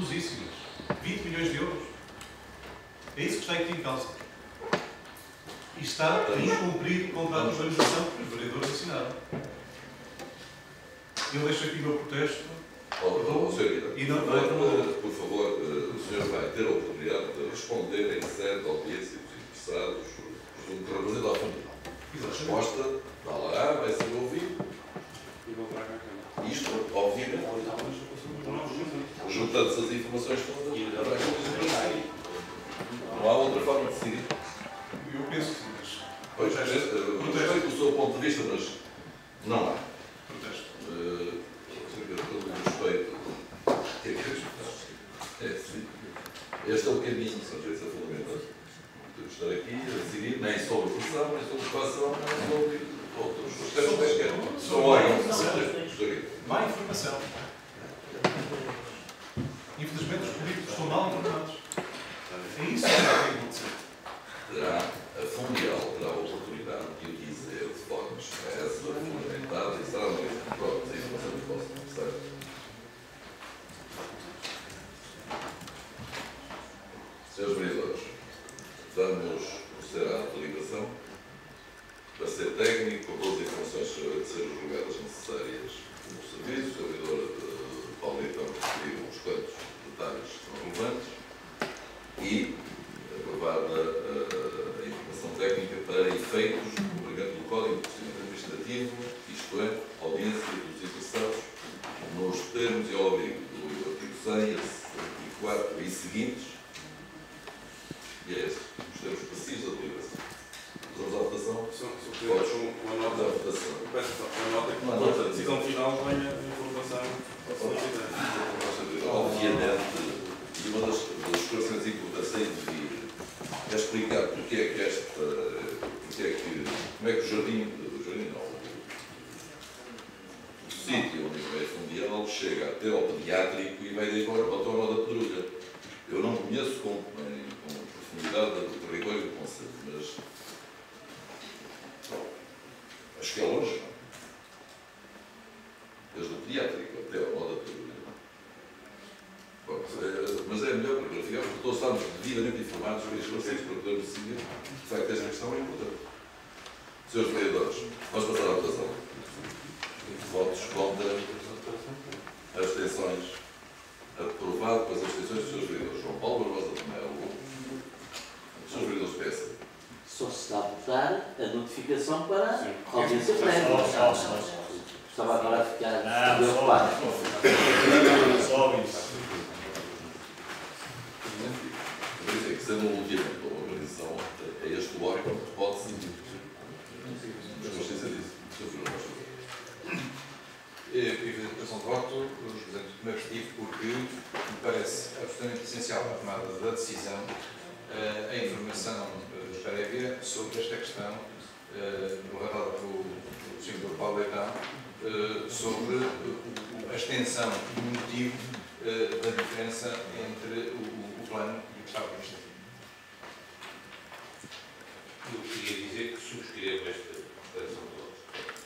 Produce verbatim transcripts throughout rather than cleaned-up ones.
escandalosíssimas. vinte milhões de euros. É isso que está aqui em causa. E está a incumprir o contrato de urbanização que os vereadores assinaram. Eu deixo aqui o meu protesto. Oh, senhor, e não, por, não, por favor, o senhor vai ter a oportunidade de responder em sede de audiência dos interessados, presumo que representa a família. A resposta, está lá, vai ser ouvido. Isto, obviamente, juntando-se as informações todas, não há outra forma de decidir. Eu penso que sim, mas... Pois, respeito o seu ponto de vista, mas não há. Protesto. Uh, todo o respeito. É, sim. Este é o caminho, são direitos fundamentais. Temos de estar aqui a decidir nem sobre pressão, nem sobre coação, nem sobre outros aspectos quaisquer. São órgãos. Má informação. Infelizmente os políticos estão mal informados. É isso que tem que acontecer. Terá, a Fundial terá a oportunidade de o dizer de forma expressa, fundamentada e será uma própria a informação que posso começar. Senhores vereadores, vamos proceder à deliberação. Para ser técnico, com todas as informações a ser julgadas necessárias no serviço, o vereador Paulo Leitão referiu uns quantos detalhes que são relevantes e aprovada a, a informação técnica para efeitos do cumprimento do Código de Procedimento Administrativo, isto é, audiência dos interessados, nos termos e ao abrigo do artigo cem, artigo quatro e seguintes. E é esse, os termos precisos da deliberação. Fazemos a votação? Podes uma nota da votação. Peço uma nota que a decisão final venha a informação. Obviamente, e uma das, das esclarecimentos importantes aí de vir é explicar porque é que esta, porque é que, como é que o jardim, o jardim não, o sítio onde vai Fundial chega até ao pediátrico e vai daí para o Torno da Pedrulha. Eu não conheço com, com profundidade do território do conceito, mas bom, acho que é longe, não? Desde o pediátrico até ao Nó da Pedrulha. Bom, mas é melhor para verificar, porque todos estamos devidamente informados e esclarecidos para podermos decidir. De facto, esta questão é importante. Senhores vereadores, vamos passar à votação. Votos contra, abstenções. Aprovado com as abstenções dos senhores vereadores João Paulo Barbosa de Melo. Os senhores vereadores P S. Só se está a votar a notificação para a audiência Só, prévia. só, só, só. Estava agora a ficar Não, preocupado. Só isso. Por isso é que, sendo um ultimamente da organização, é este o órgão que pode decidir. Mas consciência disso. Eu pedi a declaração de voto, os representantes do primeiro motivo, porque me parece absolutamente essencial para a tomada da decisão a informação prévia sobre esta questão, no relatório do senhor Paulo Leitão, sobre a extensão e o motivo da diferença entre o plano e o que estava previsto. Eu queria dizer que subscrevo esta declaração de voto.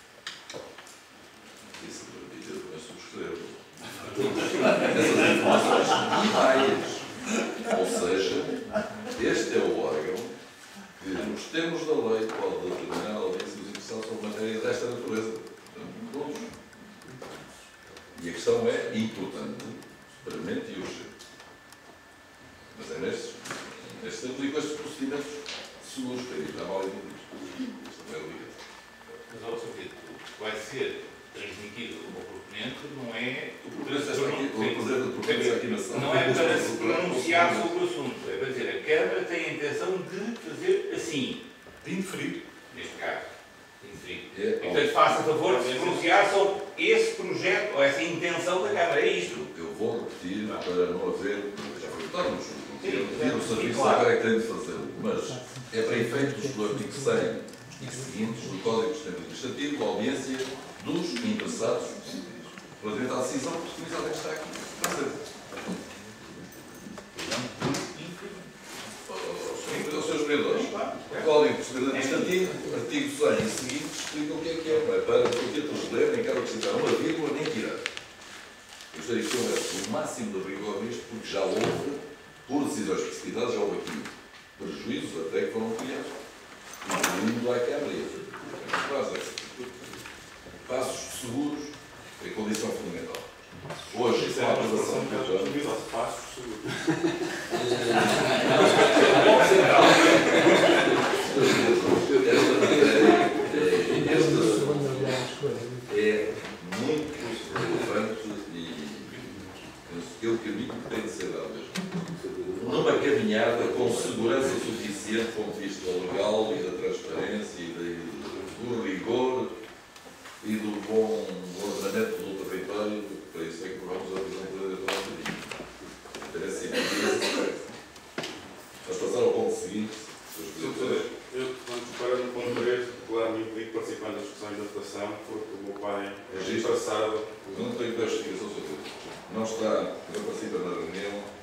Isso para dizer que eu subscrevo. Essas informações e mais. Ou seja, este é o órgão que, nos termos da lei, pode determinar a audiência dos interessados sobre matéria desta natureza. Todos. E a questão é importante, premente e urgente. Mas é nestes, nestes tempos e com estes procedimentos seguros para evitar mal entendidos. Isto não é obrigatório. Mas, ao seu dito, vai ser transmitido ao proponente, não é O representante aqui na sala. não é para se pronunciar sobre o assunto, é para dizer a Câmara tem a intenção de fazer assim, De inferir. neste caso, inferir. É, Portanto, faça favor de se pronunciar sobre esse projeto ou essa intenção da Câmara, é isto. eu vou repetir para não haver, já foi votado no jogo, repetir o serviço claro. agora é que tem de fazê-lo, mas é para efeitos do artigo cem e seguintes do Código de Procedimento Administrativo, a audiência dos interessados relativamente à decisão personalizada que está aqui para ser. Aos seus vereadores, o Código de Procedimento Administrativo, artigo cem e seguintes, explica o que é que é, não é para que o título de ler, nem quero acrescentar uma vírgula, nem tirar. Gostaria que houvesse o máximo de rigor nisto, porque já houve, por decisões precipitadas, já houve aqui prejuízos até que foram criados, incluindo lá que a mesa. Passos seguros é condição fundamental. Hoje, Isso com é a uma aprovação expressão do que é plano, duvidosa. Passos seguros. é muito relevante e penso que é o caminho que tem de ser dado mesmo. Numa caminhada com segurança suficiente do ponto de vista legal e da transparência e de- do rigor e do bom ordenamento do território, para isso é que vamos a visão da autonomia. Interessa e Vamos passar ao ponto seguinte. Sr. Presidente, eu, antes para no ponto três, declaro-me impedido de participar das discussões da votação, porque o meu pai é Registro. disfarçado. Não tenho justificação sobre isso. Não está, não participa na reunião.